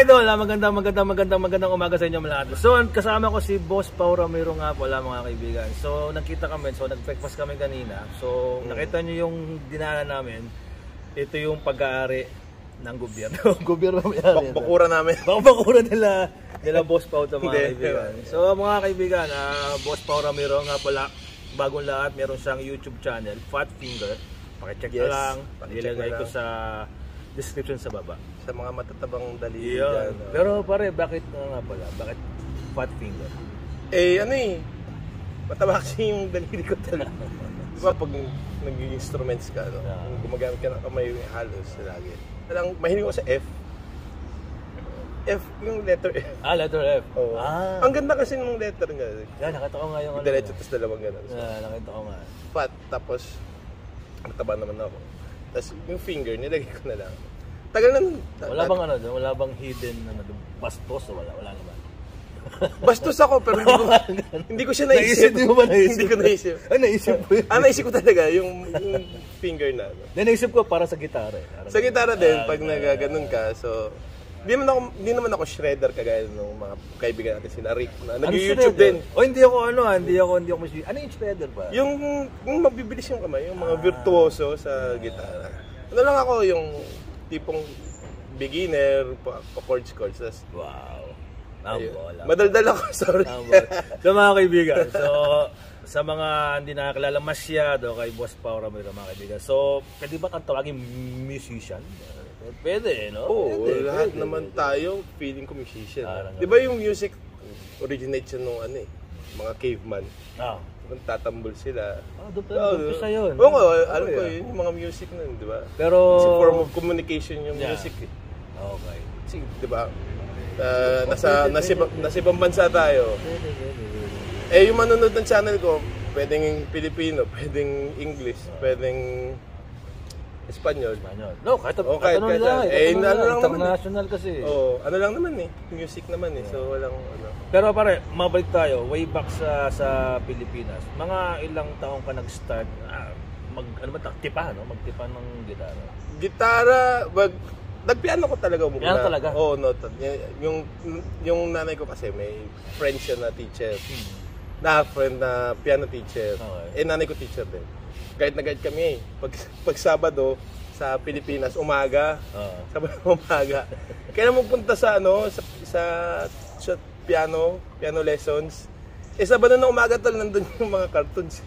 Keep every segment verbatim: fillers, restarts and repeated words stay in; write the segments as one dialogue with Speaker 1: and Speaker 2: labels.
Speaker 1: idol, magandang magandang magandang magandang umaga sa inyo lahat. So, kasama ko si Boss Pao Ramiro nga pala mga kaibigan. So, nagkita kami, so nag-breakfast kami kanina. So, hmm. nakita nyo yung dinaanan namin. Ito yung pag-aari ng gobyerno. Gobyerno yan.
Speaker 2: Bakura namin.
Speaker 1: Bakura nila, nila Boss Pao ito mga kaibigan. So, mga kaibigan, uh, Boss Pao Ramiro nga pala, bagong lahat, meron siyang YouTube channel, Fat Finger. Pakicheck yes, na lang, ilagay ko sa description sa baba.
Speaker 2: Sa mga matatabang daliri
Speaker 1: dyan. Uh, Pero pare, bakit uh, nga pala? Bakit Fat Finger?
Speaker 2: Eh, ano eh, mataba kasi yung daliri ko talaga. Diba pag nag-instruments ka, no? Yeah. Gumagamit ka ng kamay yung halos lagi. Talang, mahilig ko sa F. F, yung letter F.
Speaker 1: Ah, letter F.
Speaker 2: Oh. Ah. Ang ganda kasi ng letter nga.
Speaker 1: Yeah, nakita ko nga yung ano.
Speaker 2: Diretso, tapos dalawang gano'n. So,
Speaker 1: yeah, nakita ko nga.
Speaker 2: Fat, tapos mataba naman ako. Tapos yung finger, nilagay ko na lang. Tagal na.
Speaker 1: Wala bang ano doon? Wala bang hidden ano doon? Bastos o wala? Wala naman.
Speaker 2: Bastos ako pero hindi ko, hindi ko siya naisip.
Speaker 1: Naisip mo ba naisip?
Speaker 2: Hindi ko naisip.
Speaker 1: Ah, naisip mo yun?
Speaker 2: Ah, naisip ko talaga yung, yung finger na. Ano.
Speaker 1: Naisip ko para sa gitara. Eh.
Speaker 2: Sa gitara din, ah, pag uh, nagaganon ka. So, di naman ako, di naman ako shredder kagaya ng mga kaibigan natin sila Rick na ano nag-YouTube din.
Speaker 1: O hindi ako ano, hindi ako hindi ako mas ano yung shredder ba?
Speaker 2: Yung yung mabibilis yung kamay, yung mga ah, virtuoso sa gitara. Ano lang ako yung tipong beginner, pa-chords chords.
Speaker 1: Wow.
Speaker 2: Madaldal ako, sorry.
Speaker 1: So mga kaibigan, so sa mga hindi nakakilala masyado kay Boss Pao Ramiro mga kaibigan. So, pwede ba kang tawagin musician? Pwede, no?
Speaker 2: Oo, pwede, lahat pwede, naman pwede. Tayo, feeling ko musician. Ah, di ba yung music originate siya nung ano eh, mga caveman. Ah. Kung tatambol sila.
Speaker 1: Ah, doon tayo, doon sa yun.
Speaker 2: Oo, alam ko yun, yung mga music nun, di ba?
Speaker 1: Pero
Speaker 2: it's a form of communication yung yeah. music eh.
Speaker 1: Okay.
Speaker 2: Kasi, di ba? Uh, nasa, nasa, nasa ibang bansa tayo. Eh, yung manonood ng channel ko, pwedeng Pilipino, pwedeng English, pwedeng Espanyol.
Speaker 1: Espanyol. No, kahit
Speaker 2: oh, kahit,
Speaker 1: ano
Speaker 2: kahit,
Speaker 1: nila,
Speaker 2: eh,
Speaker 1: ano
Speaker 2: lang
Speaker 1: international naman, kasi.
Speaker 2: Oh, ano lang naman eh, music naman eh. So walang ano.
Speaker 1: Pero pare, mabalik tayo way back sa sa Pilipinas. Mga ilang taong ka nag-start ah, mag ano ba tipa, no? Magtipa ng gitara.
Speaker 2: Gitara, wag nagpiano ko talaga muna.
Speaker 1: Piano talaga?
Speaker 2: Oo, oh, no. Yung yung nanay ko kasi may friend siya na teacher. Hmm. Na friend na piano teacher. Okay. Eh nanay ko teacher din. Kahit na kahit kami eh. Pag, pag Sabado sa Pilipinas, umaga. Uh. Sabado umaga. Kaya na magpunta sa ano, sa, sa, sa piano, piano lessons. Eh Sabado na umaga tol, nandun yung mga cartoons.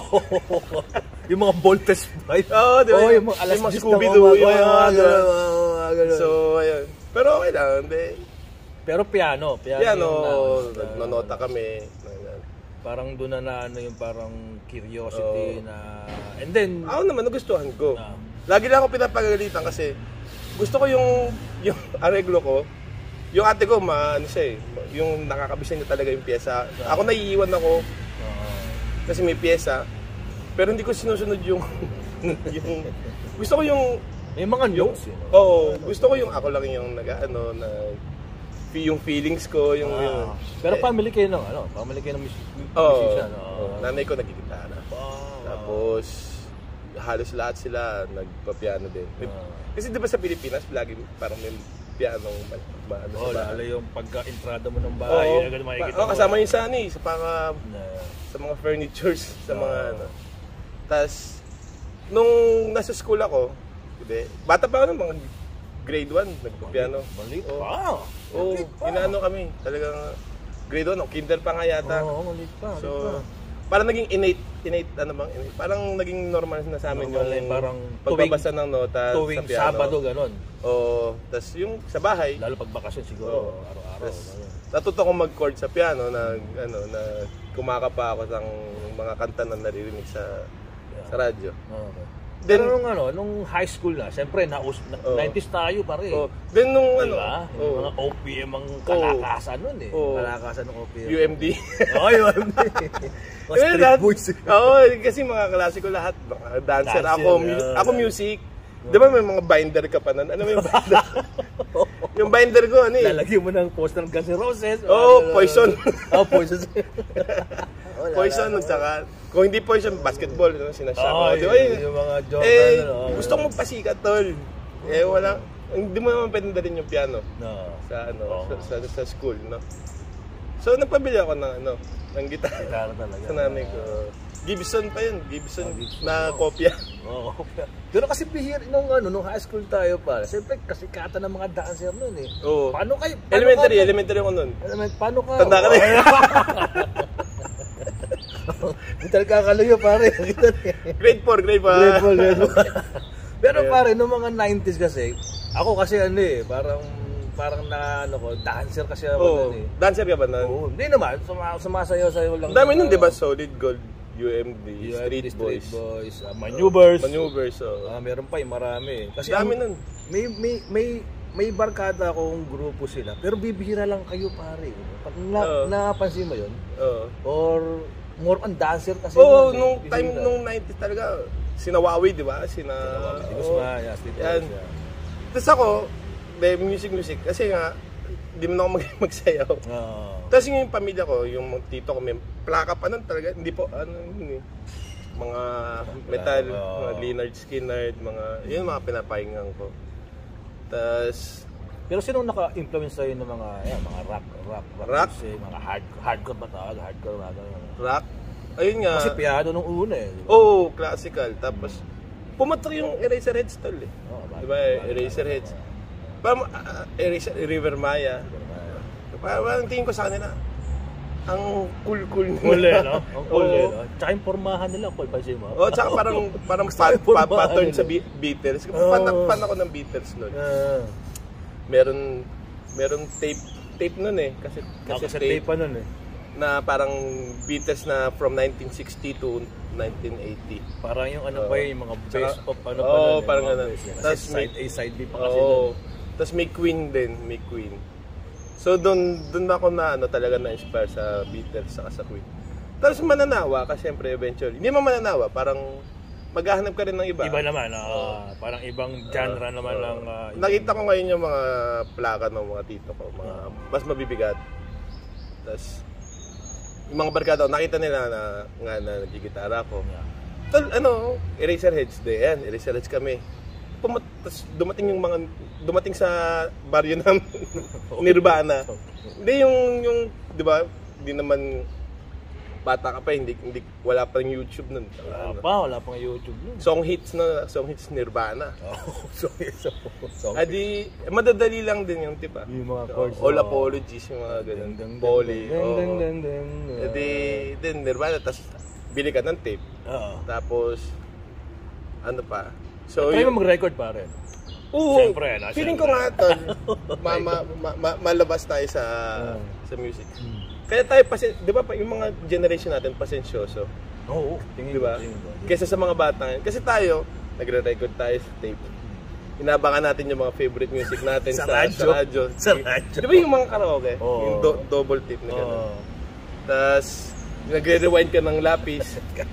Speaker 1: Yung mga voltage five.
Speaker 2: Oo, di ba?
Speaker 1: Oh, yung mga alas
Speaker 2: yung mga Scooby-Doo. Yung mga
Speaker 1: ganun.
Speaker 2: So, ayun. Pero okay lang. Hindi.
Speaker 1: Pero piano. Piano.
Speaker 2: Piano. Nagnonota kami.
Speaker 1: Parang doon na na ano yung parang curiosity oh. na and then
Speaker 2: ako naman nagustuhan ko. Uh, Lagi lang ako pinapagalitan kasi gusto ko yung yung areglo ko. Yung ate ko ma ano siya eh, yung nakakabisa niya talaga yung piyesa. Uh, ako naiiwan ako. Uh, kasi may piyesa. Pero hindi ko sinusunod yung yung gusto ko yung
Speaker 1: may mga notes eh.
Speaker 2: Oo, oh, gusto ko yung ako lang yung nag-ano na yung feelings ko, yung,
Speaker 1: ah,
Speaker 2: yung
Speaker 1: pero family kayo no, ano, family kayo ng musician,
Speaker 2: oh,
Speaker 1: no?
Speaker 2: Oh, nanay ko nagigitara. Oh, tapos halos lahat sila nagpa-piano din. Ah. Kasi 'di ba sa Pilipinas, lagi parang may pianong ba ano
Speaker 1: oh,
Speaker 2: sa
Speaker 1: lalo yung pagka-entrada mo ng bahay, oh, agad makikita
Speaker 2: oh, kasama yung sa ani, sa mga nah. sa mga furnitures, sa oh. mga ano. Tapos nung nasa school ako, 'di ba? Bata pa ako nung mga grade one, nagpa-piano.
Speaker 1: Maliit pa.
Speaker 2: Oo, oh, inaano kami. Talagang grade one, kinder pa nga yata.
Speaker 1: Oo, maliit pa.
Speaker 2: So, parang naging innate, innate ano bang, innate, parang naging normal na sa amin yung
Speaker 1: parang
Speaker 2: pagbabasa ng nota
Speaker 1: tuwing
Speaker 2: sa piano.
Speaker 1: Sabado, gano'n.
Speaker 2: Oo, tas yung sa bahay.
Speaker 1: Lalo pag bakasyon siguro, oh, araw-araw.
Speaker 2: Natuto akong mag-chord sa piano na, ano, na kumakapa ako sa mga kanta na naririnig sa, yeah. sa radyo. Okay.
Speaker 1: Then, pero nung, ano, nung high school na, siyempre, na, oh. nineties tayo pare.
Speaker 2: Oh. Then nung
Speaker 1: diba?
Speaker 2: ano,
Speaker 1: oh. mga O P M ang kalakasan oh. nun eh. Oh. Kalakasan ng O P M.
Speaker 2: U M D.
Speaker 1: Oo, U M D. Mga street boys.
Speaker 2: Oo, kasi mga klase ko lahat. Dancer, Dancer ako, uh, ako music. Uh, Di ba may mga binder ka pa nun? Ano yung binder? Yung binder ko, ano eh.
Speaker 1: Lalagyan mo ng poster ng Guns N' Roses.
Speaker 2: Oo, oh, Poison.
Speaker 1: Oo, oh, Poison.
Speaker 2: Poison, at saka, kung hindi Poison, basketball, no? Sinasya ko.
Speaker 1: Oh,
Speaker 2: diba,
Speaker 1: yung, yung mga Jordan.
Speaker 2: Eh,
Speaker 1: ano,
Speaker 2: gusto kong magpasikat, tol. Eh, wala. hindi mo naman pwedeng dalhin yung piano
Speaker 1: No.
Speaker 2: sa ano
Speaker 1: Oo.
Speaker 2: sa, sa, sa school, no? So nagpabili ako ng ano, ng gitara.
Speaker 1: Gitara talaga.
Speaker 2: Sa nanay ko. Gibson pa yun, Gibson,
Speaker 1: Oh, Gibson,
Speaker 2: na
Speaker 1: oh.
Speaker 2: kopya.
Speaker 1: Oo. Pero kasi bihir nung ano, nung high school tayo pa. Siyempre kasi kata ng mga dancer noon eh.
Speaker 2: Oo.
Speaker 1: Paano kayo? Paano
Speaker 2: Elementary,
Speaker 1: ka,
Speaker 2: elementary ako nun.
Speaker 1: Element, paano ka?
Speaker 2: Tanda ka na eh.
Speaker 1: Hindi talaga kakalayo pare.
Speaker 2: Grade four, grade four.
Speaker 1: Grade four, grade four. Pero
Speaker 2: Ayun.
Speaker 1: pare, nung mga nineties kasi, ako kasi ano eh, parang parang na ano ko, dancer kasi ako
Speaker 2: Oo.
Speaker 1: nun eh.
Speaker 2: Dancer ka ba nun?
Speaker 1: Oo, hindi naman, suma, sumasayaw-sayaw lang.
Speaker 2: Ang dami nun,
Speaker 1: na-
Speaker 2: di ba? Solid Gold, U M D,
Speaker 1: Yeah,
Speaker 2: Street
Speaker 1: Street
Speaker 2: Boys.
Speaker 1: Boys, uh, Maneuvers.
Speaker 2: Maneuvers, oo.
Speaker 1: Ah, meron pa eh, marami. Kasi
Speaker 2: Dami
Speaker 1: ang-
Speaker 2: nun.
Speaker 1: May may may may barkada akong grupo sila, pero bibihira lang kayo pare. Pag na,
Speaker 2: Oo.
Speaker 1: napansin mo 'yon?
Speaker 2: Oo.
Speaker 1: Or more on dancer kasi.
Speaker 2: Oo,
Speaker 1: nun eh,
Speaker 2: nung
Speaker 1: bihira.
Speaker 2: time, nung nineties talaga, sinawawi, di ba? Sina...
Speaker 1: Di ba
Speaker 2: Oo.
Speaker 1: suma, yeah, Street
Speaker 2: Yan.
Speaker 1: Boys, yeah.
Speaker 2: Tapos ako, de, music, music. Kasi nga, di mo na ako mag- magsayaw.
Speaker 1: Oo.
Speaker 2: Tapos yung pamilya ko, yung mga tito ko, may plaka pa nun talaga. Hindi po, ano yun eh. Mga metal, mga
Speaker 1: Oo.
Speaker 2: Leonard Skinner, mga, yun mga pinapahingan ko. Tapos,
Speaker 1: Pero sino naka-influence sa'yo ng mga, yan, mga rock, rock, rock,
Speaker 2: Rock?
Speaker 1: music, mga hard, hardcore ba tawag? Hardcore ba tawag?
Speaker 2: rock. Ayun nga.
Speaker 1: Kasi piano nung una eh. di ba?
Speaker 2: Oo, oh, classical. Tapos, pumatok yung Eraserheads tol eh.
Speaker 1: Oo,
Speaker 2: Di ba, Eraserheads. Parang, uh, Eraser, River Maya. Parang, parang tingin ko sa kanila, ang cool-cool nila.
Speaker 1: Cool eh, no? Ang cool eh,
Speaker 2: Oo.
Speaker 1: no? Tsaka yung pormahan nila, cool pa siya mo.
Speaker 2: Oh, tsaka parang parang
Speaker 1: Gusto
Speaker 2: pa,
Speaker 1: ko yung
Speaker 2: pa,
Speaker 1: forma,
Speaker 2: pattern
Speaker 1: ano
Speaker 2: sa
Speaker 1: eh.
Speaker 2: Be- Beatles.
Speaker 1: Oo.
Speaker 2: Fan, fan ako ng Beatles noon.
Speaker 1: Ah.
Speaker 2: Meron meron tape tape noon eh kasi kasi
Speaker 1: Kasi
Speaker 2: tape,
Speaker 1: tape pa nun eh.
Speaker 2: na parang Beatles na from nineteen sixty to nineteen eighty.
Speaker 1: Parang yung ano
Speaker 2: Oo.
Speaker 1: pa yun, yung mga
Speaker 2: Tsaka-
Speaker 1: best of ano pa
Speaker 2: Oo,
Speaker 1: nun eh,
Speaker 2: parang
Speaker 1: mga
Speaker 2: ganun.
Speaker 1: best yan. Kasi
Speaker 2: Tas
Speaker 1: side
Speaker 2: may-
Speaker 1: A, side B pa kasi
Speaker 2: Oo.
Speaker 1: nun.
Speaker 2: Tapos may Queen din, may Queen. So doon doon ako na ano talaga na-inspire sa Beatles saka sa Queen. Tapos mananawa ka syempre eventually. Hindi man mananawa, parang maghahanap ka rin ng iba.
Speaker 1: Iba naman, ah, parang ibang genre naman ng... ah,
Speaker 2: Nakita ko ngayon yung mga plaka ng mga tito ko, mga mas mabibigat. Tapos yung mga barkada ko, nakita nila na nga na nagigitara ko.
Speaker 1: Yeah.
Speaker 2: Tol, ano, Eraserheads din yan, Eraserheads kami. Pumat, tas dumating yung mga dumating sa baryo ng Nirvana. Hindi yung yung 'di ba? Hindi naman bata ka pa, hindi hindi wala pa ring YouTube nun.
Speaker 1: Wala
Speaker 2: Ano,
Speaker 1: pa, wala pang YouTube nun.
Speaker 2: song hits na song hits Nirvana.
Speaker 1: Oh, sorry, so, so,
Speaker 2: Adi, madadali lang din yung tipa.
Speaker 1: yung mga chords.
Speaker 2: All
Speaker 1: oh.
Speaker 2: apologies, yung mga ganun.
Speaker 1: Ding, ding,
Speaker 2: Poly.
Speaker 1: ding,
Speaker 2: oo.
Speaker 1: ding, ding, ding, ding.
Speaker 2: Edi, din Nirvana, tapos bili ka ng tape.
Speaker 1: Oo.
Speaker 2: Tapos, ano pa? So,
Speaker 1: Try
Speaker 2: yung-
Speaker 1: mo mag-record pare.
Speaker 2: Oo,
Speaker 1: Siyempre, no?
Speaker 2: feeling ko
Speaker 1: Siyempre.
Speaker 2: nga tol, ma, ma, ma, ma- malabas tayo sa
Speaker 1: Ah.
Speaker 2: sa music.
Speaker 1: Hmm.
Speaker 2: Kaya tayo, pasen, di ba pa, yung mga generation natin, pasensyoso.
Speaker 1: Oo, tingin
Speaker 2: Di ba?
Speaker 1: ko, tingin ko.
Speaker 2: Kesa sa mga bata ngayon. Kasi tayo, nagre-record tayo sa tape. Inabangan natin yung mga favorite music natin
Speaker 1: Sa
Speaker 2: sa,
Speaker 1: radyo.
Speaker 2: sa radyo.
Speaker 1: Sa radyo.
Speaker 2: Di ba yung mga karaoke?
Speaker 1: Oo.
Speaker 2: Yung do- double tape na gano'n.
Speaker 1: Oo.
Speaker 2: Tapos, nagre-rewind ka ng lapis.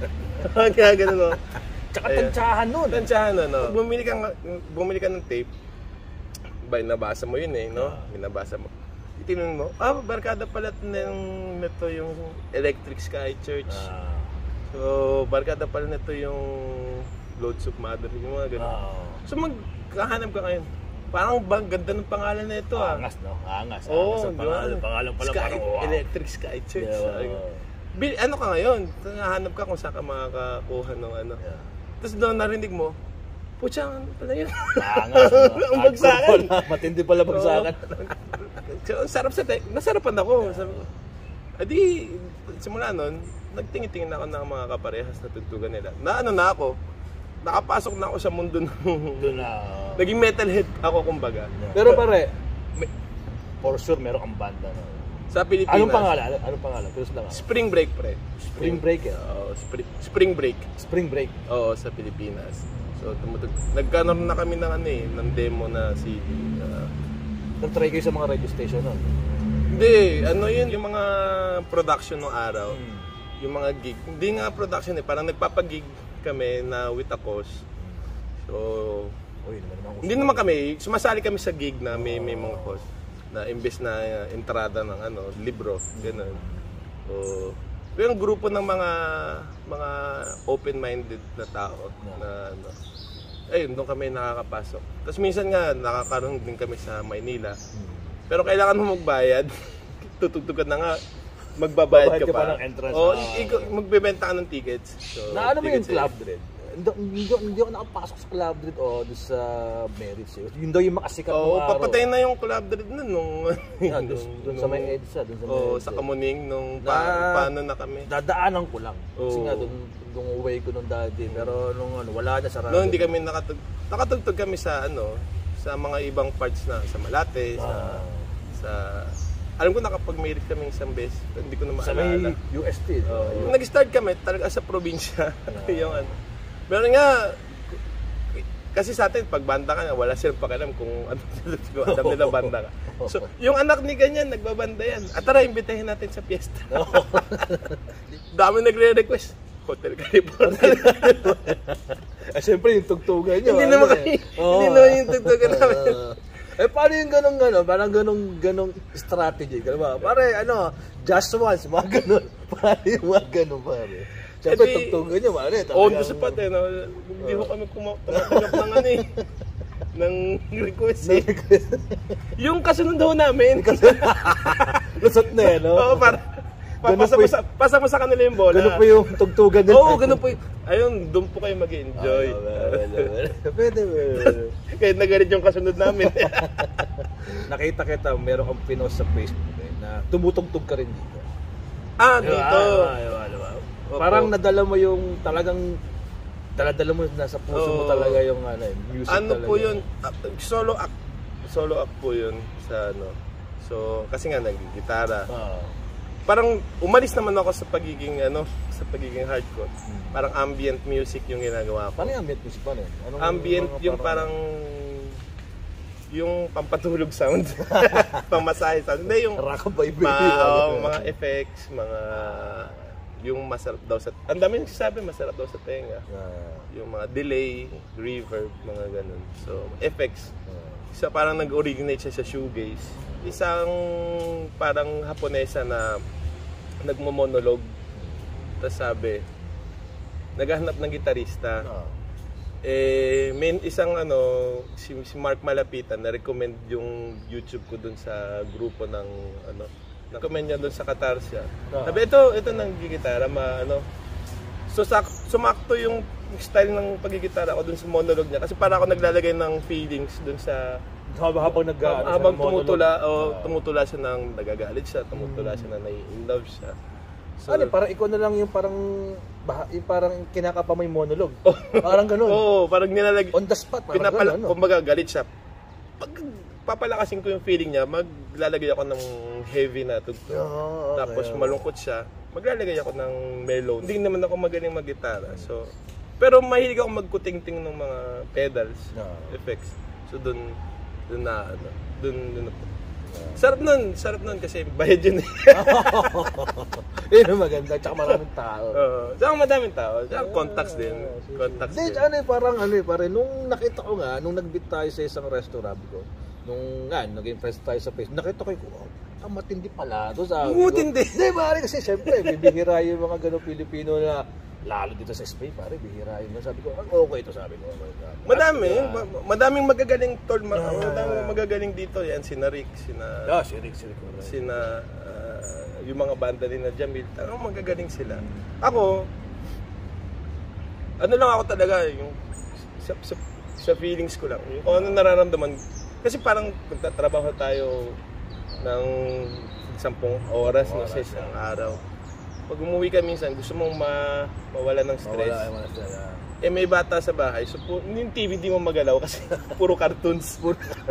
Speaker 2: Kaya gano'n, no?
Speaker 1: Tsaka
Speaker 2: Ayan.
Speaker 1: tantsahan nun.
Speaker 2: Tansyahan, no? Pag bumili ka, nga- bumili ka ng tape, ba, nabasa mo yun eh, no? Binabasa mo. Itinanong mo, ah, barkada pala ng nito yung Electric Sky Church.
Speaker 1: Ah.
Speaker 2: So, barkada pala nito yung Lords of Mother, yung mga ganun.
Speaker 1: Oo.
Speaker 2: So, magkahanap ka ngayon. Parang bang ganda ng pangalan na ito, ah.
Speaker 1: Angas, no? Angas.
Speaker 2: Oo,
Speaker 1: Angas ang
Speaker 2: di ba?
Speaker 1: pangalan. Pangalan pala
Speaker 2: Sky,
Speaker 1: parang wow.
Speaker 2: Electric Sky Church.
Speaker 1: Yeah,
Speaker 2: Sabi ko.
Speaker 1: wow.
Speaker 2: Bil, ano ka ngayon? Hanap ka kung saan ka makakakuha ng ano.
Speaker 1: Yeah.
Speaker 2: Tapos doon narinig mo, putya, ano pala yun?
Speaker 1: Angas. no?
Speaker 2: Ang bagsakan.
Speaker 1: Hardcore pala. Matindi pala bagsakan.
Speaker 2: So, ang sarap sa tek. Nasarapan ako. Sabi ko, adi, simula nun, nagtingin-tingin ako ng mga kaparehas na tugtugan nila. Na ano na ako, nakapasok na ako sa mundo ng...
Speaker 1: Doon na.
Speaker 2: Naging metalhead ako, kumbaga.
Speaker 1: Pero pare, may, for sure meron kang banda. No?
Speaker 2: Sa Pilipinas.
Speaker 1: Anong pangalan? Anong pangalan? Pero lang.
Speaker 2: Spring Break, pre.
Speaker 1: Spring Break eh.
Speaker 2: Oo, spring, spring Break.
Speaker 1: Spring Break.
Speaker 2: Oo, sa Pilipinas. So, tumutug. Nagkaroon na kami ng ano eh, ng demo na C D. Uh,
Speaker 1: Nag-try kayo sa mga radio station, no?
Speaker 2: hindi, ano yun, yung mga production ng araw.
Speaker 1: Hmm.
Speaker 2: Yung mga gig. Hindi nga production eh, parang nagpapagig kami na with a cause. So,
Speaker 1: Uy, naman naman ako.
Speaker 2: hindi naman kami, sumasali kami sa gig na may, may mga cause. Na imbes na uh, entrada ng ano, libro, gano'n. So, yung grupo ng mga mga open-minded na tao na ano. ayun, doon kami nakakapasok. Tapos minsan nga, nakakaroon din kami sa Maynila. Pero kailangan mo magbayad. Tutugtog ka na nga, magbabayad ka,
Speaker 1: ka
Speaker 2: pa.
Speaker 1: pa ng entrance.
Speaker 2: O,
Speaker 1: Ah,
Speaker 2: magbebenta ka ng tickets. So,
Speaker 1: na ano mo yung
Speaker 2: tickets
Speaker 1: Club
Speaker 2: eh.
Speaker 1: Dread? Hindi, hindi, hindi ako nakapasok sa Club Dread o doon sa Merits. Eh. Yun daw yung makasikat
Speaker 2: Oo,
Speaker 1: ng araw.
Speaker 2: papatay na yung Club Dread nun nung...
Speaker 1: Yeah, doon, doon sa may EDSA. Doon sa may
Speaker 2: Oo,
Speaker 1: EDSA.
Speaker 2: sa Kamuning, nung pa,
Speaker 1: Na-
Speaker 2: paano na kami.
Speaker 1: Dadaanan ko lang. Kasi
Speaker 2: Oo.
Speaker 1: nga, doon, doon uwi ko nung dati. Pero nung ano, wala na sarado.
Speaker 2: No, hindi kami nakatug... Nakatugtog kami sa ano, sa mga ibang parts na, sa Malate, sa...
Speaker 1: Ah.
Speaker 2: sa alam ko na kapag may rip kami isang beses, hindi ko na
Speaker 1: Sa may
Speaker 2: maalala.
Speaker 1: U S T.
Speaker 2: Oh, yung nag-start kami talaga sa probinsya. yung ano. Pero nga, kasi sa atin, pag banda ka na, wala silang pakialam kung ano, alam nila banda ka. So, yung anak ni ganyan, nagbabanda yan. At tara, imbitahin natin sa piyesta. Dami nagre-request. Hotel California.
Speaker 1: Eh, siyempre yung tugtugan nyo.
Speaker 2: Hindi
Speaker 1: ano
Speaker 2: naman
Speaker 1: eh.
Speaker 2: kami,
Speaker 1: Oo.
Speaker 2: hindi naman yung tugtugan namin.
Speaker 1: Eh, paano yung ganong gano'n? Parang ganong, ganong strategy. Ganun ba? Pare, ano, just once, mga ganon. Pare, mga ganon, pare. Siyempre,
Speaker 2: Eh, di-
Speaker 1: tugtugan nyo, pare.
Speaker 2: On the spot eh, no? Hindi ko kami tumatanggap ng ano eh. ng request eh. Yung kasunod daw namin.
Speaker 1: Lusot na eh, no?
Speaker 2: Oo, para
Speaker 1: Ganun
Speaker 2: pasa
Speaker 1: po
Speaker 2: mo
Speaker 1: y-
Speaker 2: sa pasa mo sa kanila yung bola.
Speaker 1: Ganun po yung tugtugan nila.
Speaker 2: Oo, ganun po. y- Ayun, doon po kayo mag-enjoy.
Speaker 1: Pwede, pwede.
Speaker 2: Kahit nagalit yung kasunod namin.
Speaker 1: Nakita kita, meron kang pinost sa Facebook eh, na tumutugtog ka rin dito.
Speaker 2: ah, dito.
Speaker 1: Diba? Diba? Diba?
Speaker 2: Opo.
Speaker 1: Parang nadala mo yung talagang dala-dala mo nasa puso mo
Speaker 2: Oo.
Speaker 1: talaga yung ano, eh, music
Speaker 2: Ano
Speaker 1: talaga.
Speaker 2: po yun? Ah, Solo act. Solo act po yun sa ano. So, kasi nga nag-gitara.
Speaker 1: Ah.
Speaker 2: Parang umalis naman ako sa pagiging ano, sa pagiging hardcore. Parang ambient music yung ginagawa ko.
Speaker 1: Paano yung ambient music? Paano yun? Anong,
Speaker 2: Ambient
Speaker 1: mga
Speaker 2: yung parang yung pampatulog sound. Pamasahe sound. Hindi yung
Speaker 1: Rockabye
Speaker 2: ma,
Speaker 1: baby.
Speaker 2: oh, mga effects, mga yung masarap daw sa ang dami nagsasabi masarap daw sa tenga.
Speaker 1: Ah.
Speaker 2: Yung mga delay, reverb, mga ganun. So, effects.
Speaker 1: Ah.
Speaker 2: Isa parang nag-originate siya sa shoegaze. Isang parang Haponesa na nagmo-monologue. Tapos sabi, naghahanap ng gitarista.
Speaker 1: Ah.
Speaker 2: Eh, may isang ano, si, si Mark Malapitan, na-recommend yung YouTube ko dun sa grupo ng ano, na-comment niya dun sa Katarsia.
Speaker 1: Ah.
Speaker 2: Sabi, ito, ito nang gigitara, ma, ano. So, sak, sumakto yung style ng pagigitara ko dun sa monologue niya. Kasi para ako naglalagay ng feelings dun sa
Speaker 1: Habang, habang nag ano,
Speaker 2: habang
Speaker 1: sa monologue.
Speaker 2: tumutula, o
Speaker 1: Ah.
Speaker 2: tumutula siya ng nagagalit siya, tumutula siya na nai-in-love siya. So,
Speaker 1: Ano, parang ikaw na lang yung parang bah, yung parang kinakapa mo yung monologue. Parang ganun.
Speaker 2: Oo, parang nilalag
Speaker 1: On the spot, parang
Speaker 2: pinapala,
Speaker 1: ganun. No?
Speaker 2: kumbaga galit siya. Pag papalakasin ko yung feeling niya, maglalagay ako ng heavy na tugtog.
Speaker 1: Oo, okay,
Speaker 2: Tapos
Speaker 1: okay.
Speaker 2: malungkot siya, maglalagay ako ng mellow. Hindi naman ako magaling mag-gitara. So, pero mahilig ako magkuting-ting ng mga pedals,
Speaker 1: Oo.
Speaker 2: effects. So doon doon na ano, doon doon na po. Sarap nun, sarap nun kasi bayad yun eh.
Speaker 1: Yun ang maganda, tsaka maraming tao.
Speaker 2: Oo. Saka madaming tao, saka contacts din. Contacts
Speaker 1: Hindi,
Speaker 2: din.
Speaker 1: ano eh, parang ano eh, pare, nung nakita ko nga, nung nag-meet tayo sa isang restaurant ko, nung nga, naging friends tayo sa Facebook, nakita ko yung, oh, ang matindi pala to, sabi ko.
Speaker 2: Matindi.
Speaker 1: Hindi, pare, kasi syempre, bibihira yung mga ganong Pilipino na, lalo dito sa Spain, pare, bihira yun. Sabi ko, ang okay ito, sabi ko.
Speaker 2: Madami,
Speaker 1: At,
Speaker 2: ma- madaming magagaling tol, ma-
Speaker 1: Ah.
Speaker 2: madaming magagaling dito. Yan, sina Rick, sina,
Speaker 1: Ah, si Rick, si Rick.
Speaker 2: sina, ah, yung mga banda ni na Jamil, talagang magagaling sila. Ako, ano lang ako talaga, yung sa, sa, sa feelings ko lang, yung kung ano nararamdaman. Kasi parang nagtatrabaho tayo ng sampung oras, no, sa isang araw. Pag umuwi ka minsan, gusto mong ma mawala ng stress.
Speaker 1: Mawala, mawala stress. ah.
Speaker 2: Eh may bata sa bahay, so pu- yung T V di mo magalaw kasi puro cartoons.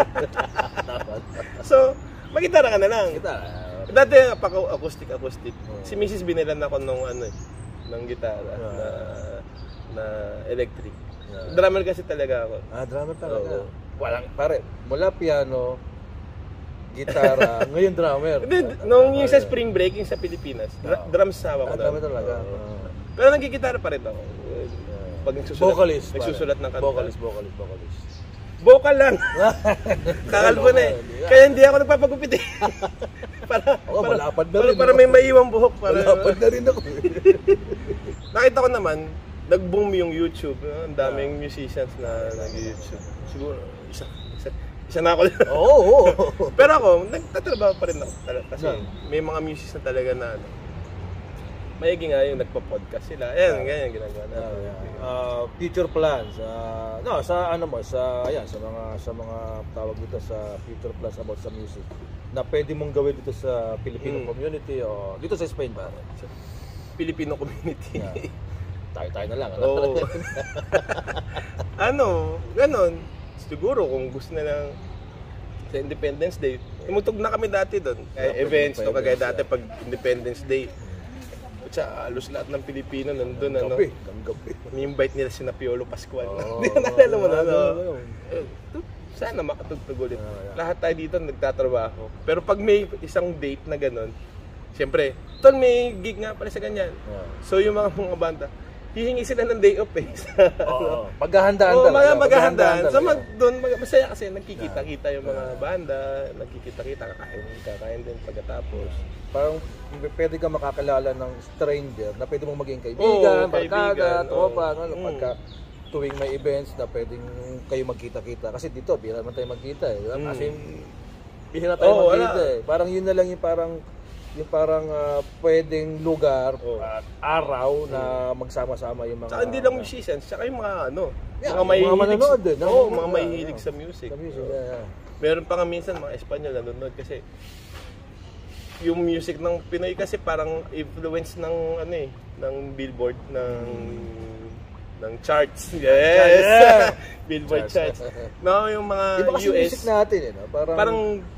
Speaker 2: So, magitara ka na lang.
Speaker 1: Kita,
Speaker 2: Dati paka acoustic acoustic. Si Missus binilan ako nung ano eh, ng gitara na na electric. Drummer kasi talaga ako.
Speaker 1: ah, drummer talaga.
Speaker 2: Oo.
Speaker 1: Walang, pare, mula piano, gitara, ngayon drummer.
Speaker 2: Hindi, nung yung sa spring break, yung sa Pilipinas, dr- drums sa
Speaker 1: Ah,
Speaker 2: ako.
Speaker 1: drummer
Speaker 2: doon.
Speaker 1: talaga.
Speaker 2: Oo.
Speaker 1: Ah.
Speaker 2: Pero nagigitara pa rin ako. Pag nagsusulat,
Speaker 1: Vocalist. pare.
Speaker 2: nagsusulat ng kanta.
Speaker 1: Vocalist, vocalist, vocalist.
Speaker 2: Vocal lang. Kakalbo na eh. Kaya hindi ako nagpapagupit eh. para,
Speaker 1: Ako,
Speaker 2: para,
Speaker 1: malapad na
Speaker 2: para,
Speaker 1: rin,
Speaker 2: para
Speaker 1: no?
Speaker 2: may maiwang buhok. Para,
Speaker 1: Malapad na rin ako.
Speaker 2: nakita ko naman, nag-boom yung YouTube. No? Ang daming uh, musicians na nag-YouTube. Siguro, isa, isa, isa na ako.
Speaker 1: Oo. Oh, oh.
Speaker 2: Pero ako, nagtatrabaho pa rin ako. Kasi no. may mga musicians na talaga na, ano, maigi nga yung nagpa-podcast sila. Ayan, uh, ganyan ginagawa natin. Uh,
Speaker 1: uh, future plans. Uh, no, sa ano mo, sa ayan, sa mga sa mga tawag dito sa future plans about sa music na pwede mong gawin dito sa Filipino mm. community o dito sa Spain ba? Sa
Speaker 2: Filipino community.
Speaker 1: Yeah. Tayo-tayo na lang. Ano?
Speaker 2: Oh. ano, ganon. Siguro kung gusto na lang sa Independence Day, tumutog na kami dati doon. Yeah, events to kagaya dati pag Independence Day. Sa halos lahat ng Pilipino nandun, ano.
Speaker 1: Gabi, gabi.
Speaker 2: May-invite nila si Piolo Pascual. Hindi oh, na nalala mo na, ano. Sana makatugtog ulit. Oh, yeah. Lahat tayo dito nagtatrabaho. Pero pag may isang date na gano'n, siyempre, ton may gig nga pala sa ganyan. Yeah. So yung mga mga banda, hihingi sila ng day off eh.
Speaker 1: Oo. Paghahandaan
Speaker 2: talaga. Oo, mga maghahandaan. So mag, doon, mag, masaya kasi nagkikita-kita yung mga banda, nagkikita-kita, kakain, kakain din pagkatapos.
Speaker 1: Parang pwede ka makakilala ng stranger na pwede mong maging kaibigan, oh, barkada, tropa, ano, mm. pagka tuwing may events na pwedeng kayo magkita-kita. Kasi dito, bihira naman tayo magkita eh. Mm. Kasi bihira tayo oh, magkita wala. eh. Parang yun na lang yung parang yung parang uh, pwedeng lugar oh. at araw na magsama-sama yung mga...
Speaker 2: Saka hindi lang musicians, saka yung mga ano,
Speaker 1: yeah,
Speaker 2: mga may
Speaker 1: mga manonood din.
Speaker 2: Oo, oh, mga may hilig yeah. sa music.
Speaker 1: Sa music, oh. yeah, yeah.
Speaker 2: Meron pa nga minsan mga Espanyol nanonood kasi yung music ng Pinoy kasi parang influence ng ano eh, ng Billboard, ng ng charts. Yes! Yeah. Billboard charts. No, yung mga
Speaker 1: iba kasi
Speaker 2: U S
Speaker 1: music natin eh, no? Parang...
Speaker 2: parang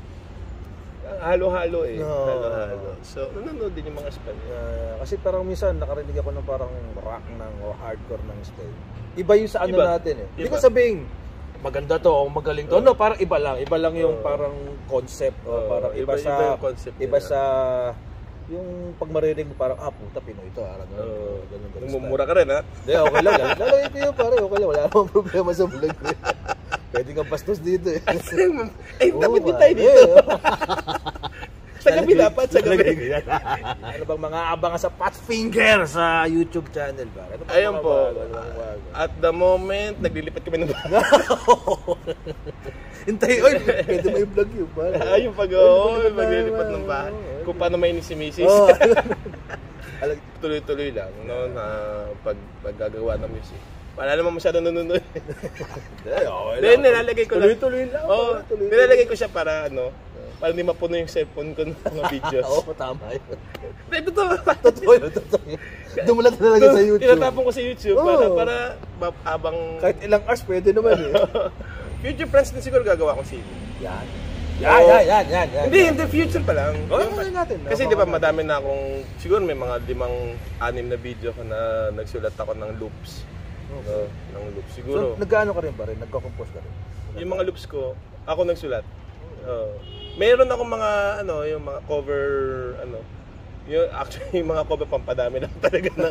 Speaker 2: halo-halo eh. No. Halo-halo. So, nanonood din yung mga Espanyol. Uh,
Speaker 1: kasi parang minsan nakarinig ako ng parang rock ng o hardcore ng style. Iba yung sa ano iba. natin eh. Hindi ko sabing maganda to o magaling to. Uh, no, parang iba lang. Iba lang yung uh, parang concept. O uh, parang iba, iba sa... Iba, yung concept iba sa... Yung pag marinig mo parang, ah, puta, Pinoy ito. Ah, ganun, uh, ganun, ganun,
Speaker 2: mumura ka rin, ha?
Speaker 1: Hindi, okay lang. Lalagay ko yun, pare. Okay lang. Wala namang problema sa vlog ko. Pwede kang bastos dito eh.
Speaker 2: Ay, oh, dapat din tayo dito. Sa gabi dapat, sa gabi.
Speaker 1: Ano bang mga abangan sa Patfinger sa YouTube channel ba? Ano
Speaker 2: ayun po. At the moment, naglilipat kami ng bago.
Speaker 1: Hintay, oy, pwede may vlog yun.
Speaker 2: Ayun pag, oo, maglilipat ng bahay. Kung paano may si Missus Tuloy-tuloy lang, no, na pag paggagawa ng music. Wala naman masyado nanonood. Then nilalagay ko lang.
Speaker 1: Tuloy-tuloy lang.
Speaker 2: Oo, nilalagay ko siya para ano, para hindi mapuno yung cellphone ko ng mga videos.
Speaker 1: Oo, tama yun.
Speaker 2: Hindi, totoo.
Speaker 1: Totoo yun, totoo yun. Dumulat na talaga sa YouTube.
Speaker 2: Tinatapon ko sa YouTube para, para abang...
Speaker 1: Kahit ilang hours pwede naman eh.
Speaker 2: Future plans din siguro gagawa ko C D.
Speaker 1: Yan. Yan, yan, yan, yan, yan.
Speaker 2: Hindi, hindi, future pa lang.
Speaker 1: Oo, oh, natin.
Speaker 2: Kasi di ba madami na akong, siguro may mga limang, anim na video ko na nagsulat ako ng loops. Okay. No, ng loops siguro.
Speaker 1: So, nag-ano ka rin ba rin? Nagko-compose ka rin?
Speaker 2: Yung mga loops ko, ako nagsulat. Uh, mayroon akong mga, ano, yung mga cover, ano, yung, actually, yung mga cover pampadami lang talaga na,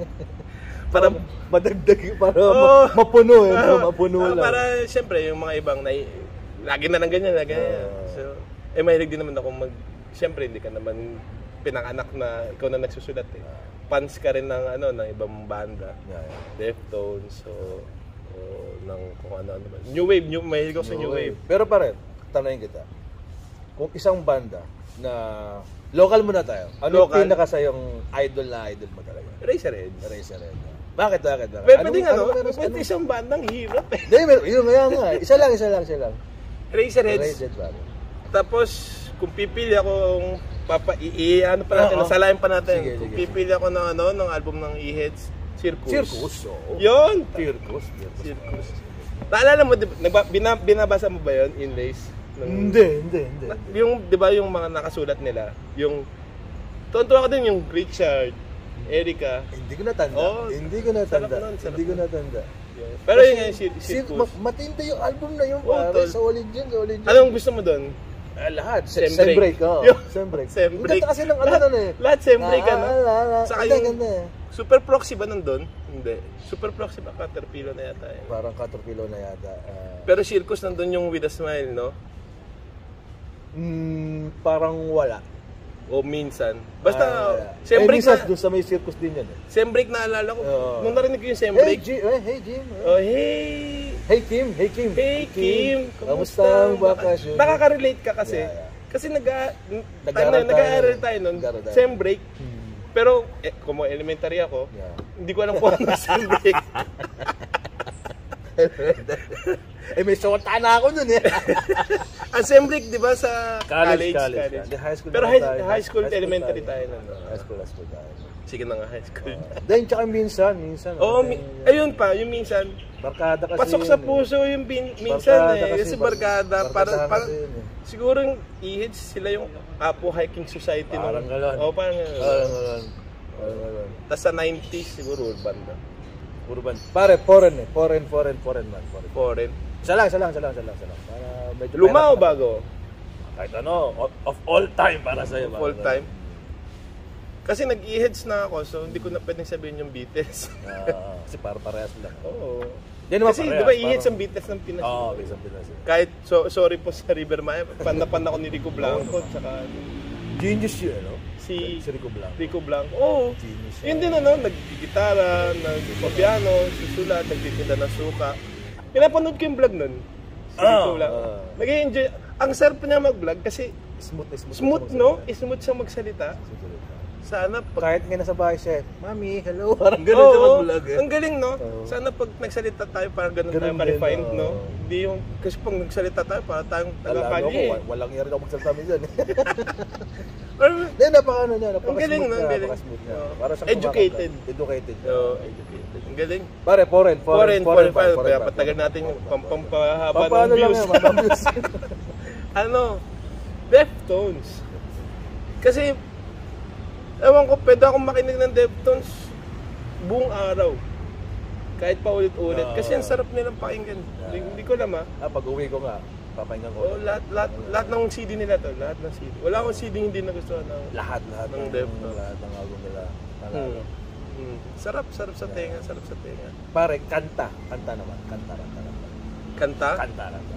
Speaker 2: para
Speaker 1: madagdag, para oh, mapuno eh, no? Mapuno
Speaker 2: uh,
Speaker 1: lang.
Speaker 2: Para, siyempre, yung mga ibang, na, lagi na lang ganyan, lagi uh, so, eh, mahilig din naman ako mag, siyempre, hindi ka naman pinanganak na ikaw na nagsusulat eh. Fans ka rin ng ano ng ibang banda, yeah, yeah. Deftones, so o ng kung ano naman. New wave, new mahilig ako sa new wave.
Speaker 1: Pero pare, tanongin kita. Kung isang banda na local muna tayo. Ano local? Yung pinaka sa yung idol na idol mo talaga?
Speaker 2: Eraserheads.
Speaker 1: Eraserheads. Bakit bakit bakit?
Speaker 2: Pwede ano, ano, ano, ano, isang bandang hirap eh.
Speaker 1: Hindi, yun nga nga. Isa lang, isa lang, isa lang.
Speaker 2: Eraserheads.
Speaker 1: Eraserheads.
Speaker 2: Tapos kung pipili akong papa i, ano pa natin, oh, nasalayan pa natin. Sige, kung sige, pipili ako ng ano, ng album ng E-Heads, Circus.
Speaker 1: Circus. Oh.
Speaker 2: Yun.
Speaker 1: Circus.
Speaker 2: Circus. Naalala mo, diba, binabasa mo ba yun, inlays?
Speaker 1: Ng, hindi, hindi, hindi.
Speaker 2: Yung, di ba yung mga nakasulat nila, yung, tuwan-tuwa ko din yung Richard, Erica.
Speaker 1: Hindi ko natanda. Oh, hindi ko natanda. Nun, hindi ko natanda.
Speaker 2: Yeah. Pero yun nga yung Circus.
Speaker 1: Matindi yung album na yun, pare. Solid yun, solid yun.
Speaker 2: Anong gusto mo doon?
Speaker 1: Uh, lahat. Sem break. Oh. Sem break.
Speaker 2: Sem break.
Speaker 1: Kasi ng ano na eh.
Speaker 2: Lahat sem break ka na.
Speaker 1: Saka yung
Speaker 2: Super Proxy ba nandun? Hindi. Super Proxy ba? Caterpillar na yata. Eh.
Speaker 1: Parang Caterpillar na yata. Uh,
Speaker 2: Pero Circus nandun yung With a Smile, no?
Speaker 1: Mm, parang wala.
Speaker 2: o minsan. Basta,
Speaker 1: Ah,
Speaker 2: sem
Speaker 1: eh,
Speaker 2: break
Speaker 1: minsan,
Speaker 2: na,
Speaker 1: doon sa may circus din yan eh.
Speaker 2: sem break naalala ko.
Speaker 1: Oo.
Speaker 2: Nung narinig ko yung sem
Speaker 1: Hey,
Speaker 2: break,
Speaker 1: Jim! Eh, hey, Jim!
Speaker 2: oh, hey,
Speaker 1: Hey, Kim! Hey, Kim!
Speaker 2: hey Kim,
Speaker 1: Kamusta ang bakasyon?
Speaker 2: Nakaka-relate ka kasi.
Speaker 1: Yeah, yeah.
Speaker 2: Kasi nag
Speaker 1: Nag-aaral tayo.
Speaker 2: nag-aaral tayo nun,
Speaker 1: Nag-aaral tayo.
Speaker 2: sem break.
Speaker 1: Hmm.
Speaker 2: Pero, eh, kung elementary ako,
Speaker 1: Yeah.
Speaker 2: hindi ko alam kung ano sem break.
Speaker 1: Eh, may sota na ako nun eh.
Speaker 2: Ang sem break, di ba, sa college?
Speaker 1: College, college. Hindi, high school
Speaker 2: Pero
Speaker 1: naman
Speaker 2: high,
Speaker 1: tayo.
Speaker 2: high school,
Speaker 1: High school
Speaker 2: elementary
Speaker 1: tayo.
Speaker 2: tayo nun.
Speaker 1: High school, high school tayo.
Speaker 2: Sige na nga, high school.
Speaker 1: Then, tsaka minsan, minsan.
Speaker 2: Oo,
Speaker 1: ano,
Speaker 2: mi-
Speaker 1: eh,
Speaker 2: ayun pa, yung minsan,
Speaker 1: barkada kasi
Speaker 2: pasok
Speaker 1: yun
Speaker 2: sa
Speaker 1: eh.
Speaker 2: puso yung bin, minsan
Speaker 1: Barkada
Speaker 2: eh. Kasi barkada, para,
Speaker 1: barkadahan
Speaker 2: para,
Speaker 1: kasi yun eh.
Speaker 2: siguro yung I H sila yung Apo Hiking Society.
Speaker 1: Parang
Speaker 2: nung-
Speaker 1: galon.
Speaker 2: Oo, parang galon.
Speaker 1: Parang galon. Parang galon.
Speaker 2: Tapos sa nineties, siguro urban na.
Speaker 1: Urban. Pare, foreign eh. Foreign, foreign, foreign man. Foreign.
Speaker 2: Foreign.
Speaker 1: Isa lang, isa lang, isa lang, isa lang, isa lang. Para medyo
Speaker 2: Luma o
Speaker 1: pera pa.
Speaker 2: bago?
Speaker 1: Kahit ano, of, of all time para sa'yo.
Speaker 2: Of all time? Kasi nag-I H na ako, so hindi ko na pwedeng sabihin yung Beatles.
Speaker 1: Ah, kasi para parehas lang.
Speaker 2: Oo.
Speaker 1: Yan naman
Speaker 2: Kasi
Speaker 1: parehas,
Speaker 2: di ba I H
Speaker 1: parang-
Speaker 2: ang Beatles ng Pinas?
Speaker 1: Oo, oh, isang Pinas. eh.
Speaker 2: Kahit, so, sorry po sa River Maya, pan na pan ako ni Rico Blanco, tsaka
Speaker 1: Genius yun, ano?
Speaker 2: si
Speaker 1: Si Rico Blanco.
Speaker 2: Rico Blanco. Oo.
Speaker 1: Genius.
Speaker 2: Yun din ano, nag-gitara, nag-piano, susulat, nagtitinda ng suka. Pinapanood ko yung vlog nun. Si
Speaker 1: Ah,
Speaker 2: Rico Blanco.
Speaker 1: ah.
Speaker 2: Nag-enjoy. Ang sarap niya mag-vlog kasi
Speaker 1: Smooth, smooth.
Speaker 2: smooth, no? Smooth siyang magsalita. Sana pag...
Speaker 1: Kahit nga nasa bahay siya, Mami, hello. Parang ganun
Speaker 2: Oo,
Speaker 1: siya mag-vlog eh.
Speaker 2: ang galing, no?
Speaker 1: Oo.
Speaker 2: Sana pag nagsalita tayo, parang ganun,
Speaker 1: Ganun
Speaker 2: tayo
Speaker 1: din,
Speaker 2: ka-refined,
Speaker 1: oo.
Speaker 2: no? Hindi yung... Kasi pag nagsalita tayo, parang tayong
Speaker 1: Alam ako,
Speaker 2: taga-kalye.
Speaker 1: wa- walang year ako magsalita minsan. eh.
Speaker 2: Or,
Speaker 1: Hindi, napaka ano niya, napaka
Speaker 2: Ang galing,
Speaker 1: smooth
Speaker 2: no?
Speaker 1: niya,
Speaker 2: Ang galing.
Speaker 1: napaka smooth niya.
Speaker 2: Oo.
Speaker 1: Para siyang
Speaker 2: Educated.
Speaker 1: kumakanta. Educated.
Speaker 2: Oo.
Speaker 1: Educated.
Speaker 2: ang galing.
Speaker 1: Pare, foreign,
Speaker 2: Foreign,
Speaker 1: foreign,
Speaker 2: foreign,
Speaker 1: foreign,
Speaker 2: foreign. Kaya patagal natin yung pampahaba ng
Speaker 1: Paano lang
Speaker 2: views.
Speaker 1: yan, mapang-views.
Speaker 2: ano, Deftones. Kasi, ewan ko, pwede akong makinig ng Deftones buong araw. Kahit pa ulit-ulit.
Speaker 1: Oo.
Speaker 2: Kasi ang sarap nilang pakinggan. Hindi, hindi ko alam, ha.
Speaker 1: Ah, pag uwi ko nga, papahinggan ko.
Speaker 2: Oh, lahat, lahat, lahat ng C D nila to. Lahat ng C D. Wala akong C D hindi nagustuhan ng...
Speaker 1: Lahat, lahat
Speaker 2: Ng
Speaker 1: ng
Speaker 2: Deftones.
Speaker 1: lahat ng album nila.
Speaker 2: Hmm.
Speaker 1: Nanalo.
Speaker 2: Hmm. Sarap, sarap sa tenga, sarap sa tenga.
Speaker 1: Pare, kanta. Kanta naman. Kanta, kanta, kanta.
Speaker 2: Kanta?
Speaker 1: Kanta, kanta.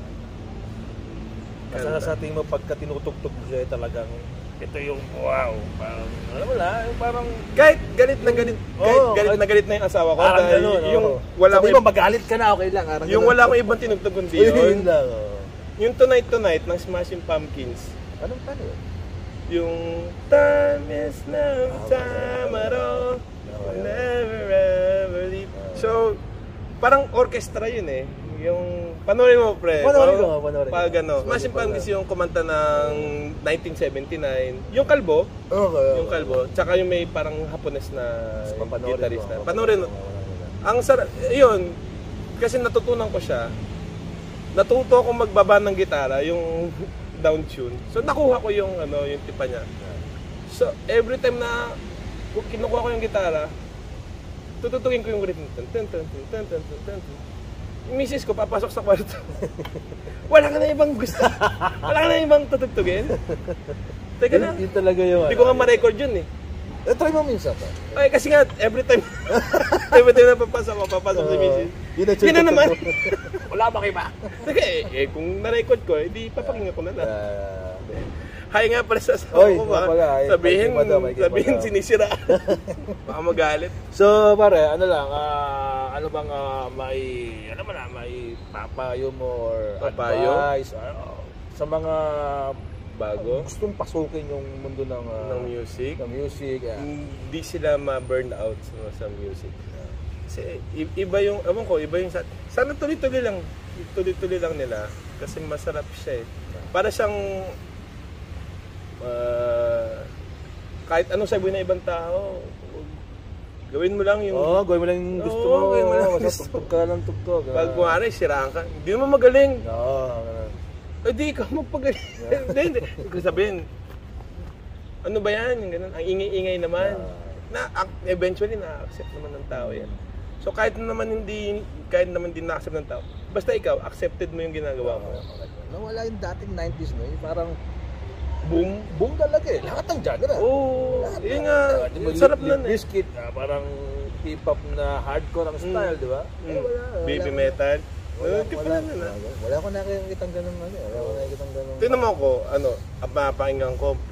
Speaker 1: Kasi
Speaker 2: Kanta.
Speaker 1: sa tingin mo, pagka tinutugtog mo siya, eh, talagang ito yung wow. Parang, alam mo na, yung parang...
Speaker 2: Kahit galit na galit, kahit
Speaker 1: Oo,
Speaker 2: galit na
Speaker 1: kahit-
Speaker 2: galit na yung asawa ko.
Speaker 1: Parang
Speaker 2: dahil
Speaker 1: ganun,
Speaker 2: yung
Speaker 1: oo.
Speaker 2: wala
Speaker 1: Sabi
Speaker 2: ko,
Speaker 1: mo, magalit ka na, okay lang. Parang
Speaker 2: yung
Speaker 1: ganun.
Speaker 2: wala ko ibang tinugtog kundi
Speaker 1: Yun
Speaker 2: yun.
Speaker 1: lang, oo.
Speaker 2: Yung Tonight Tonight ng Smashing Pumpkins.
Speaker 1: Anong paano yun?
Speaker 2: Yung time is no
Speaker 1: Ah,
Speaker 2: time
Speaker 1: okay.
Speaker 2: at all.
Speaker 1: Okay.
Speaker 2: Never ever leave.
Speaker 1: Ah.
Speaker 2: So, parang orchestra yun eh. Yung, panoorin mo pre.
Speaker 1: Panoorin
Speaker 2: Oh,
Speaker 1: ko, panoorin ko.
Speaker 2: Pag ano, Smashing Pumpkins yung kumanta ng nineteen seventy-nine. Yung kalbo,
Speaker 1: Okay.
Speaker 2: yung kalbo, tsaka yung may parang Hapones na
Speaker 1: Papanoorin
Speaker 2: guitarist
Speaker 1: ko.
Speaker 2: na. Panoorin mo. Ang sarap, yun, kasi natutunan ko siya, natuto akong magbaba ng gitara, yung down tune. So nakuha ko yung ano, yung tipa niya. So every time na kung kinukuha ko yung gitara, tututugin ko yung rhythm. Tun, tun, tun, tun, tun, tun, tun, tun, tun. Yung misis ko papasok sa kwarto. Wala ka na ibang gusto. Wala ka na ibang tutugtugin. Teka
Speaker 1: Yun,
Speaker 2: lang.
Speaker 1: yun talaga yung...
Speaker 2: Hindi ko nga ma-record yun eh.
Speaker 1: Eh, try mo minsan pa.
Speaker 2: Ay, kasi nga, every time, every time na papasok ko, papasok si misis.
Speaker 1: Yun na,
Speaker 2: Yun na naman.
Speaker 1: Wala ba kayo ba?
Speaker 2: Teka eh, eh, kung na-record ko, hindi papakinggan ko na lang.
Speaker 1: Ah,
Speaker 2: Hi nga pala sa asawa
Speaker 1: Oy,
Speaker 2: ko ba?
Speaker 1: mga hi.
Speaker 2: Sabihin,
Speaker 1: May kipa daw, may kipa
Speaker 2: sabihin
Speaker 1: daw.
Speaker 2: sinisira. Baka magalit.
Speaker 1: So, pare, ano lang, ah, ano bang ah, may, ano man na, may papayo mo or
Speaker 2: Papayo?
Speaker 1: advice ah, sa mga
Speaker 2: Bago,
Speaker 1: gustong pasukin yung mundo ng, ah,
Speaker 2: ng music,
Speaker 1: ng music. ah.
Speaker 2: hindi sila ma-burn out sa, sa music. Kasi i- iba yung, ewan ko, iba yung, sa- sana tuloy-tuloy lang, tuloy-tuloy lang nila. Kasi masarap siya eh. Para siyang, ah, kahit anong sabihin ng ibang tao, gawin mo lang yung,
Speaker 1: Oo, gawin mo lang yung gusto
Speaker 2: Oo,
Speaker 1: mo.
Speaker 2: gawin mo lang yung
Speaker 1: Basta
Speaker 2: gusto
Speaker 1: tugtog ka lang tugtog. ah.
Speaker 2: pag kumari, siraan ka, hindi mo magaling.
Speaker 1: Oo, ganun.
Speaker 2: Eh di ikaw magpagaling. Hindi, hindi. Kasi sabihin, ano ba yan? Yung ganun. Ang ingay-ingay naman. Na, ac- eventually, na-accept naman ng tao yan. So kahit naman hindi, kahit naman hindi na-accept ng tao, basta ikaw, accepted mo yung ginagawa mo.
Speaker 1: Nawala yung dating nineties no, yung parang
Speaker 2: Boom.
Speaker 1: boom talaga eh. Lahat ng genre.
Speaker 2: Oo,
Speaker 1: Lahat
Speaker 2: yun
Speaker 1: ng-
Speaker 2: nga.
Speaker 1: Ah, di ba,
Speaker 2: Yung sarap
Speaker 1: Limp
Speaker 2: nun eh.
Speaker 1: Bizkit, ah, parang hip-hop na hardcore ang style, di ba?
Speaker 2: Mm.
Speaker 1: Eh, wala, wala.
Speaker 2: Baby metal.
Speaker 1: Wala,
Speaker 2: Wala,
Speaker 1: wala,
Speaker 2: wala,
Speaker 1: wala, wala ko nakikitang ganun ano. eh. Wala ko nakikitang ganun.
Speaker 2: Tingnan mo ako, ano, ang mapakinggan ko,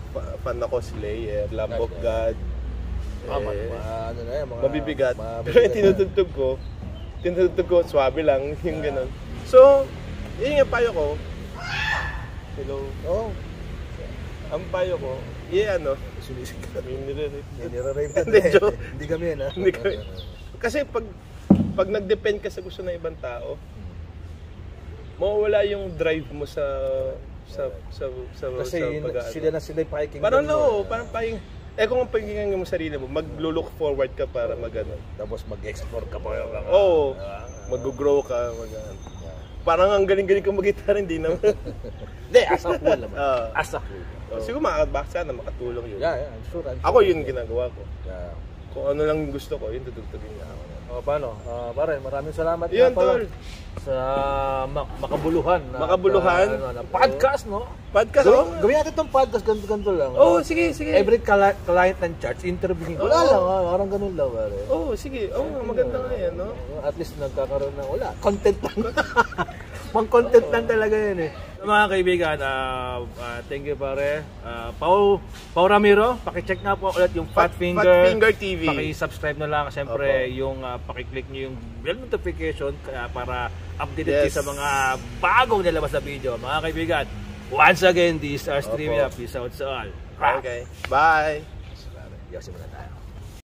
Speaker 2: fa- fan ako, Slayer, Lamb of God.
Speaker 3: Ah,
Speaker 2: Eh,
Speaker 3: ma- ma- ano na yan, mga...
Speaker 2: mabibigat.
Speaker 3: mabibigat
Speaker 2: Pero yung tinutugtog ko, tinutugtog ko, swabe lang, yung gano'n. So, yun yung payo ko. Hello.
Speaker 3: Oo.
Speaker 2: Ang payo ko, yeah, ano,
Speaker 3: Sumisikat.
Speaker 2: yung nire-rape.
Speaker 3: Hindi nire-rape ka.
Speaker 2: Hindi,
Speaker 3: eh.
Speaker 2: joke.
Speaker 3: Hindi kami yan, ha?
Speaker 2: Hindi kami. Kasi pag pag nag-depend ka sa gusto ng ibang tao, mawawala yung drive mo sa sa sa sa,
Speaker 3: Kasi
Speaker 2: sa
Speaker 3: yun,
Speaker 2: pag-aano.
Speaker 3: sila na sila yung pakikinggan
Speaker 2: Parang
Speaker 3: mo.
Speaker 2: no, parang pahing eh kung ang pakinggan mo sarili mo, mag-look forward ka para mag-ano.
Speaker 3: Tapos mag-explore ka pa. yung mga-
Speaker 2: Oo,
Speaker 3: Ah,
Speaker 2: mag-grow ka, mag-ano.
Speaker 3: yeah.
Speaker 2: Parang ang galing-galing kong mag-guitar, hindi naman.
Speaker 3: Hindi, as a whole naman.
Speaker 2: Ah.
Speaker 3: As a whole.
Speaker 2: Oh, siguro makakabak sana makatulong yun.
Speaker 3: Yeah, yeah, I'm sure. I'm sure.
Speaker 2: Ako yun ginagawa ko.
Speaker 3: Yeah.
Speaker 2: Kung ano lang yung gusto ko, yun tutugtugin niya ako.
Speaker 3: O, paano? Ah, pare, maraming salamat
Speaker 2: Yun,
Speaker 3: nga pala
Speaker 2: tol.
Speaker 3: sa mak- makabuluhan. na-
Speaker 2: Makabuluhan?
Speaker 3: na- ano, na podcast, no?
Speaker 2: Podcast,
Speaker 3: Gawin,
Speaker 2: oh.
Speaker 3: gawin natin itong podcast, ganito-ganito lang.
Speaker 2: Oo,
Speaker 3: ano?
Speaker 2: sige, sige.
Speaker 3: Every cli- client ng church, interviewin ko. Wala
Speaker 2: Oo.
Speaker 3: lang, ah, parang ganun lang, pare.
Speaker 2: Oo, oh, sige. Oo, oh, maganda nga yan, no?
Speaker 3: At least nagkakaroon ng wala. Content lang. Pang content lang talaga yun eh.
Speaker 1: So, mga kaibigan, uh, uh, thank you pare. Uh, Pau, Pau Ramiro, paki-check nga po ulit yung Fat,
Speaker 2: Fat-
Speaker 1: Finger.
Speaker 2: Fat Finger T V.
Speaker 1: Paki-subscribe na lang. Siyempre, yung uh, paki-click nyo yung bell notification kaya para updated
Speaker 2: Yes.
Speaker 1: kayo sa mga bagong nilabas na video. Mga kaibigan, once again, this is our stream.
Speaker 2: Opo.
Speaker 1: Peace out sa all.
Speaker 2: Okay. Bye!
Speaker 3: Yosin mo na tayo.